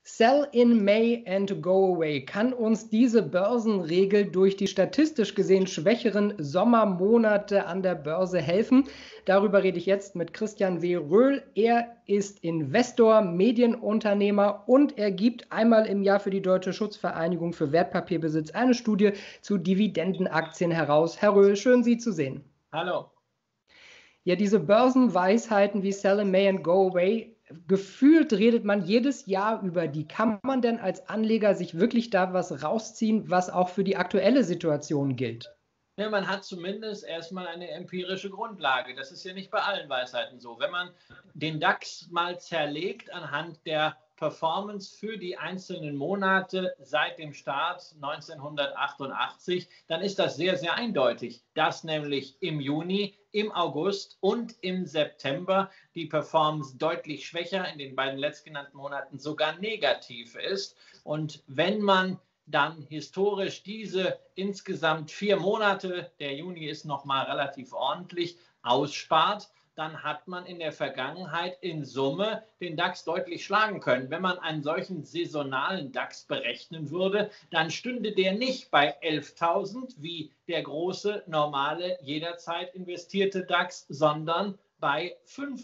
Sell in May and go away. Kann uns diese Börsenregel durch die statistisch gesehen schwächeren Sommermonate an der Börse helfen? Darüber rede ich jetzt mit Christian W. Röhl. Er ist Investor, Medienunternehmer und er gibt einmal im Jahr für die Deutsche Schutzvereinigung für Wertpapierbesitz eine Studie zu Dividendenaktien heraus. Herr Röhl, schön Sie zu sehen. Hallo. Ja, diese Börsenweisheiten wie Sell in May and go away, gefühlt redet man jedes Jahr über die. Kann man denn als Anleger sich wirklich da was rausziehen, was auch für die aktuelle Situation gilt? Ja, man hat zumindest erstmal eine empirische Grundlage. Das ist ja nicht bei allen Weisheiten so. Wenn man den DAX mal zerlegt anhand der Performance für die einzelnen Monate seit dem Start 1988, dann ist das sehr, sehr eindeutig, dass nämlich im Juni, im August und im September die Performance deutlich schwächer, in den beiden letztgenannten Monaten sogar negativ ist. Und wenn man dann historisch diese insgesamt 4 Monate, der Juni ist nochmal relativ ordentlich, ausspart, dann hat man in der Vergangenheit in Summe den DAX deutlich schlagen können. Wenn man einen solchen saisonalen DAX berechnen würde, dann stünde der nicht bei 11.000 wie der große, normale, jederzeit investierte DAX, sondern bei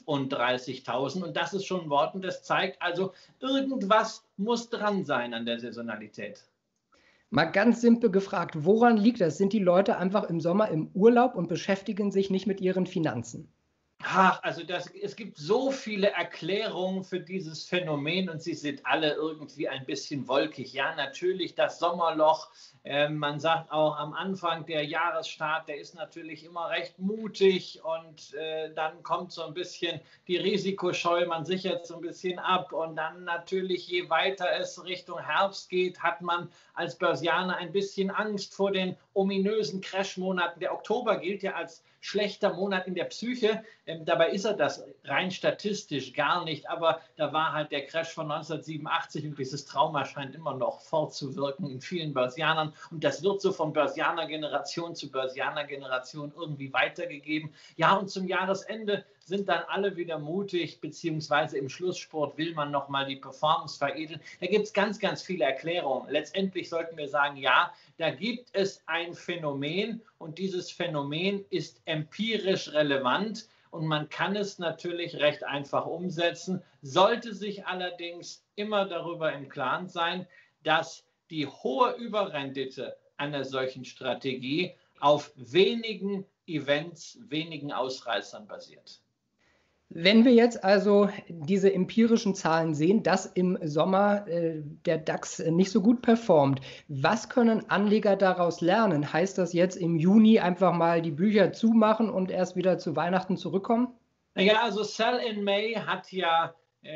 35.000. Und das ist schon ein Wort und das zeigt also, irgendwas muss dran sein an der Saisonalität. Mal ganz simpel gefragt, woran liegt das? Sind die Leute einfach im Sommer im Urlaub und beschäftigen sich nicht mit ihren Finanzen? Ach, also es gibt so viele Erklärungen für dieses Phänomen und sie sind alle irgendwie ein bisschen wolkig. Ja, natürlich das Sommerloch. Man sagt auch am Anfang der Jahresstart, der ist natürlich immer recht mutig und dann kommt so ein bisschen die Risikoscheu, man sichert so ein bisschen ab und dann natürlich, je weiter es Richtung Herbst geht, hat man als Börsianer ein bisschen Angst vor den ominösen Crashmonaten. Der Oktober gilt ja als schlechter Monat in der Psyche. Dabei ist er das rein statistisch gar nicht, aber da war halt der Crash von 1987 und dieses Trauma scheint immer noch fortzuwirken in vielen Börsianern und das wird so von Börsianergeneration zu Börsianergeneration irgendwie weitergegeben. Ja, und zum Jahresende sind dann alle wieder mutig, beziehungsweise im Schlusssport will man nochmal die Performance veredeln. Da gibt es ganz, ganz viele Erklärungen. Letztendlich sollten wir sagen, ja, da gibt es ein Phänomen und dieses Phänomen ist empirisch relevant und man kann es natürlich recht einfach umsetzen, sollte sich allerdings immer darüber im Klaren sein, dass die hohe Überrendite einer solchen Strategie auf wenigen Events, wenigen Ausreißern basiert. Wenn wir jetzt also diese empirischen Zahlen sehen, dass im Sommer der DAX nicht so gut performt, was können Anleger daraus lernen? Heißt das jetzt im Juni einfach mal die Bücher zumachen und erst wieder zu Weihnachten zurückkommen? Naja, also Sell in May hat ja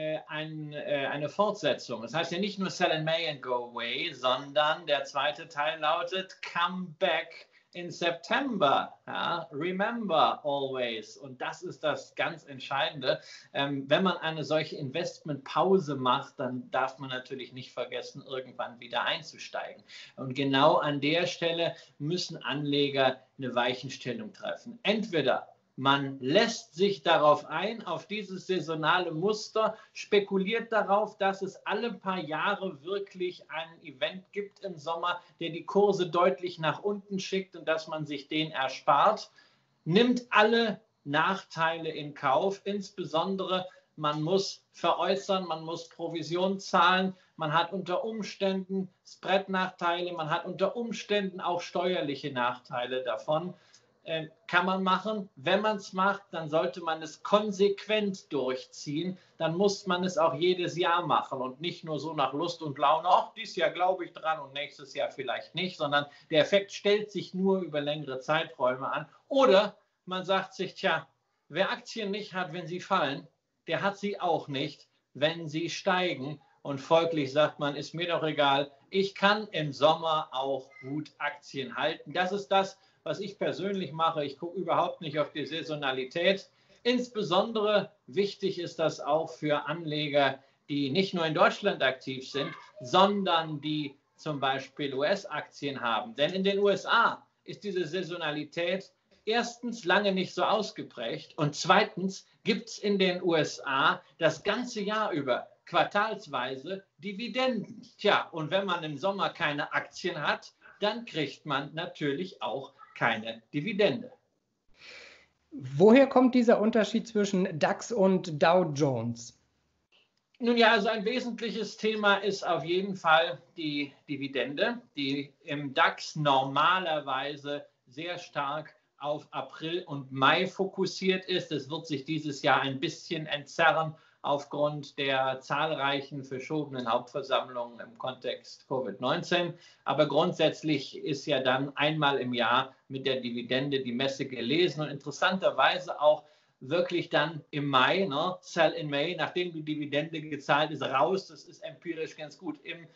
eine Fortsetzung. Das heißt ja nicht nur Sell in May and go away, sondern der zweite Teil lautet Come back in September, ja, remember always. Und das ist das ganz Entscheidende. Wenn man eine solche Investmentpause macht, dann darf man natürlich nicht vergessen, irgendwann wieder einzusteigen. Und genau an der Stelle müssen Anleger eine Weichenstellung treffen. Entweder man lässt sich darauf ein, auf dieses saisonale Muster, spekuliert darauf, dass es alle paar Jahre wirklich ein Event gibt im Sommer, der die Kurse deutlich nach unten schickt und dass man sich den erspart, nimmt alle Nachteile in Kauf, insbesondere man muss veräußern, man muss Provision zahlen, man hat unter Umständen Spread-Nachteile, man hat unter Umständen auch steuerliche Nachteile davon. Kann man machen. Wenn man es macht, dann sollte man es konsequent durchziehen. Dann muss man es auch jedes Jahr machen und nicht nur so nach Lust und Laune, ach, dieses Jahr glaube ich dran und nächstes Jahr vielleicht nicht, sondern der Effekt stellt sich nur über längere Zeiträume an. Oder man sagt sich, tja, wer Aktien nicht hat, wenn sie fallen, der hat sie auch nicht, wenn sie steigen. Und folglich sagt man, ist mir doch egal, ich kann im Sommer auch gut Aktien halten. Das ist das, was ich persönlich mache. Ich gucke überhaupt nicht auf die Saisonalität. Insbesondere wichtig ist das auch für Anleger, die nicht nur in Deutschland aktiv sind, sondern die zum Beispiel US-Aktien haben. Denn in den USA ist diese Saisonalität erstens lange nicht so ausgeprägt und zweitens gibt es in den USA das ganze Jahr über quartalsweise Dividenden. Tja, und wenn man im Sommer keine Aktien hat, dann kriegt man natürlich auch keine Dividende. Woher kommt dieser Unterschied zwischen DAX und Dow Jones? Nun ja, also ein wesentliches Thema ist auf jeden Fall die Dividende, die im DAX normalerweise sehr stark auf April und Mai fokussiert ist. Es wird sich dieses Jahr ein bisschen entzerren aufgrund der zahlreichen verschobenen Hauptversammlungen im Kontext Covid-19. Aber grundsätzlich ist ja dann einmal im Jahr mit der Dividende die Messe gelesen und interessanterweise auch wirklich dann im Mai, ne, Sell in May, nachdem die Dividende gezahlt ist, raus. Das ist empirisch ganz gut. Im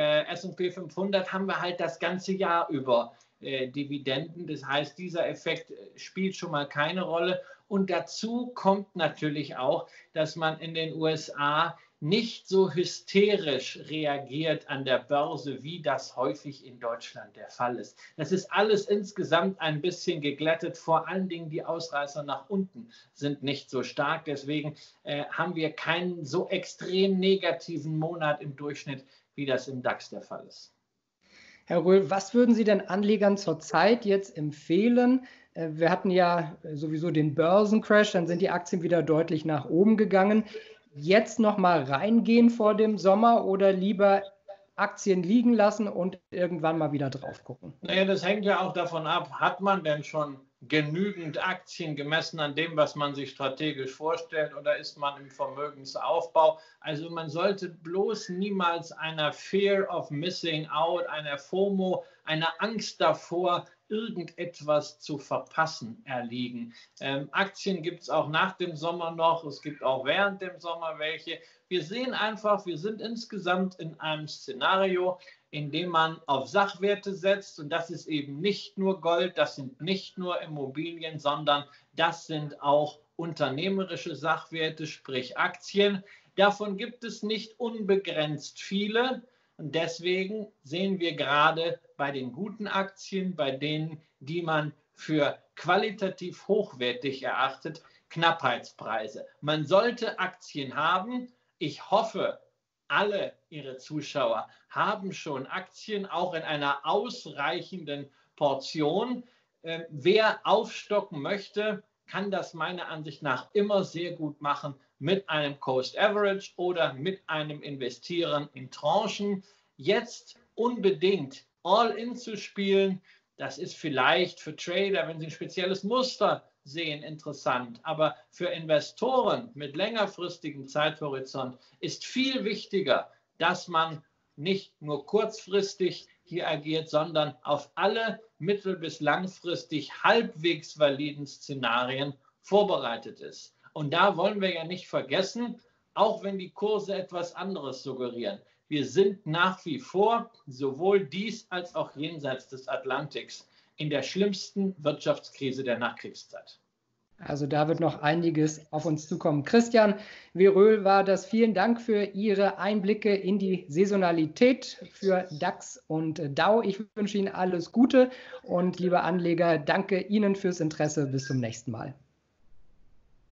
S&P 500 haben wir halt das ganze Jahr über Dividenden. Das heißt, dieser Effekt spielt schon mal keine Rolle. Und dazu kommt natürlich auch, dass man in den USA nicht so hysterisch reagiert an der Börse, wie das häufig in Deutschland der Fall ist. Das ist alles insgesamt ein bisschen geglättet. Vor allen Dingen die Ausreißer nach unten sind nicht so stark. Deswegen haben wir keinen so extrem negativen Monat im Durchschnitt, wie das im DAX der Fall ist. Herr Röhl, was würden Sie denn Anlegern zurzeit jetzt empfehlen? Wir hatten ja sowieso den Börsencrash, dann sind die Aktien wieder deutlich nach oben gegangen. Jetzt noch mal reingehen vor dem Sommer oder lieber Aktien liegen lassen und irgendwann mal wieder drauf gucken? Naja, das hängt ja auch davon ab, hat man denn schon genügend Aktien gemessen an dem, was man sich strategisch vorstellt, oder ist man im Vermögensaufbau? Also man sollte bloß niemals einer Fear of Missing Out, einer FOMO, einer Angst davor, irgendetwas zu verpassen, erliegen. Aktien gibt es auch nach dem Sommer noch, es gibt auch während dem Sommer welche. Wir sehen einfach, wir sind insgesamt in einem Szenario, in dem man auf Sachwerte setzt, und das ist eben nicht nur Gold, das sind nicht nur Immobilien, sondern das sind auch unternehmerische Sachwerte, sprich Aktien. Davon gibt es nicht unbegrenzt viele. Und deswegen sehen wir gerade bei den guten Aktien, bei denen, die man für qualitativ hochwertig erachtet, Knappheitspreise. Man sollte Aktien haben. Ich hoffe, alle Ihre Zuschauer haben schon Aktien, auch in einer ausreichenden Portion. Wer aufstocken möchte, kann das meiner Ansicht nach immer sehr gut machen mit einem Coast Average oder mit einem Investieren in Tranchen. Jetzt unbedingt All-in zu spielen, das ist vielleicht für Trader, wenn sie ein spezielles Muster sehen, interessant. Aber für Investoren mit längerfristigem Zeithorizont ist viel wichtiger, dass man nicht nur kurzfristig hier agiert, sondern auf alle mittel- bis langfristig halbwegs validen Szenarien vorbereitet ist. Und da wollen wir ja nicht vergessen, auch wenn die Kurse etwas anderes suggerieren, wir sind nach wie vor sowohl dies als auch jenseits des Atlantiks in der schlimmsten Wirtschaftskrise der Nachkriegszeit. Also da wird noch einiges auf uns zukommen. Christian W. Röhl war das. Vielen Dank für Ihre Einblicke in die Saisonalität für DAX und Dow. Ich wünsche Ihnen alles Gute und liebe Anleger, danke Ihnen fürs Interesse. Bis zum nächsten Mal.